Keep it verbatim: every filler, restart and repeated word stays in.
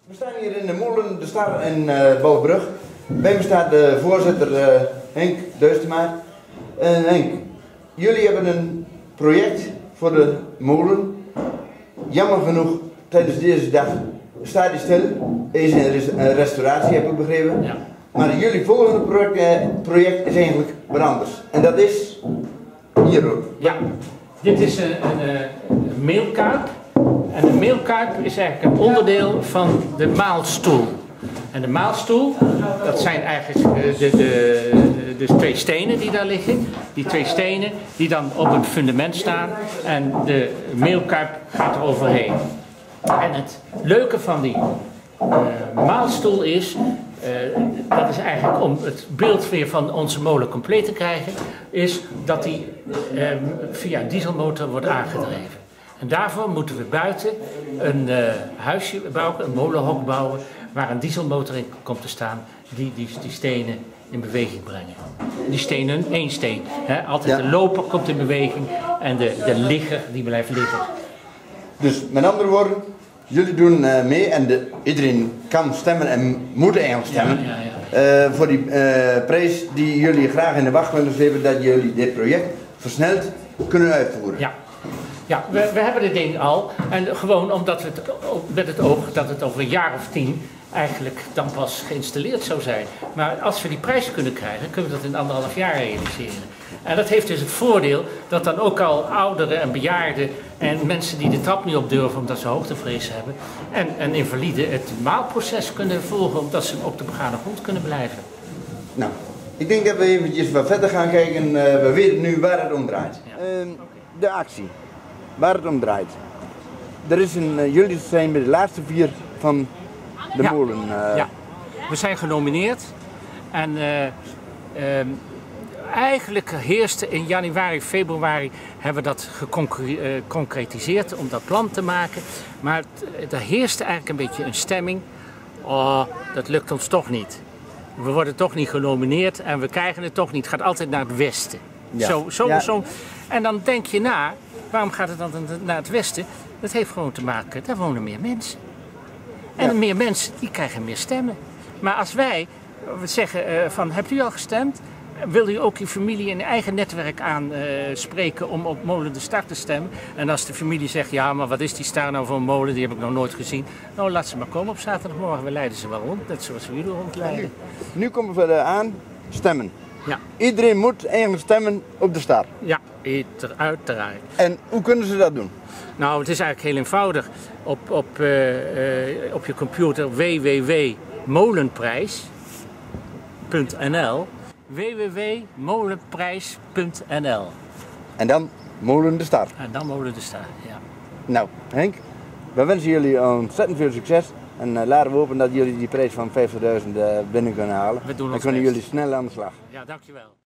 We staan hier in de molen De Star in uh, Bouwbrug. Bij me staat de voorzitter uh, Henk Duistemaar. Uh, Henk, jullie hebben een project voor de molen. Jammer genoeg, tijdens deze dag staat die stil. Er is een, res een restauratie, heb ik begrepen. Ja. Maar jullie volgende project, uh, project is eigenlijk wat anders. En dat is hier ook. Ja, dit is een, een, een meelkuip. En de meelkuip is eigenlijk een onderdeel van de maalstoel. En de maalstoel, dat zijn eigenlijk de, de, de, de twee stenen die daar liggen. Die twee stenen die dan op het fundament staan en de meelkuip gaat er overheen. En het leuke van die uh, maalstoel is, uh, dat is eigenlijk om het beeld weer van onze molen compleet te krijgen, is dat die uh, via een dieselmotor wordt aangedreven. En daarvoor moeten we buiten een uh, huisje bouwen, een molenhok bouwen, waar een dieselmotor in komt te staan die die, die stenen in beweging brengen. Die stenen, één steen. Hè? Altijd ja. De loper komt in beweging en de, de ligger die blijft liggen. Dus met andere woorden, jullie doen uh, mee en de, iedereen kan stemmen en moet eigenlijk stemmen. Ja, ja, ja. Uh, voor die uh, prijs die jullie graag in de wachtlijst hebben, dat jullie dit project versneld kunnen uitvoeren. Ja. Ja, we, we hebben dit ding al en gewoon omdat we het, met het oog dat het over een jaar of tien eigenlijk dan pas geïnstalleerd zou zijn. Maar als we die prijs kunnen krijgen, kunnen we dat in anderhalf jaar realiseren. En dat heeft dus het voordeel dat dan ook al ouderen en bejaarden en mensen die de trap niet op durven omdat ze hoogtevrees hebben en, en invaliden het maalproces kunnen volgen omdat ze op de begane grond kunnen blijven. Nou, ik denk dat we eventjes wat verder gaan kijken. Uh, we weten nu waar het om draait. Ja. Uh, de actie. Waar het om draait. Er is een, uh, jullie zijn bij de laatste vier van de ja. molen. Uh... Ja, we zijn genomineerd en uh, uh, eigenlijk heerste in januari, februari hebben we dat geconcretiseerd om dat plan te maken. Maar er heerste eigenlijk een beetje een stemming, oh, dat lukt ons toch niet. We worden toch niet genomineerd en we krijgen het toch niet. Het gaat altijd naar het westen. Ja. Zo, zo, ja. zo. En dan denk je na, waarom gaat het dan naar het westen? Dat heeft gewoon te maken, daar wonen meer mensen. En ja. meer mensen, die krijgen meer stemmen. Maar als wij zeggen uh, van, hebt u al gestemd? Wil u ook uw familie en uw eigen netwerk aanspreken uh, om op Molen De Star te stemmen? En als de familie zegt, ja, maar wat is die Star nou voor een molen? Die heb ik nog nooit gezien. Nou, laat ze maar komen op zaterdagmorgen. We leiden ze wel rond, net zoals we jullie rondleiden. Nu, nu komen we aan, stemmen. Ja. Iedereen moet eigenlijk stemmen op De Star. Ja, uiteraard. En hoe kunnen ze dat doen? Nou, het is eigenlijk heel eenvoudig. Op, op, uh, uh, op je computer w w w punt molenprijs punt n l w w w punt molenprijs punt n l En dan Molen De Star. En dan Molen De Star, ja. Nou, Henk, we wensen jullie ontzettend veel succes. En uh, laten we hopen dat jullie die prijs van vijftigduizend uh, binnen kunnen halen. We doen Dan kunnen jullie snel aan de slag. Ja, dankjewel.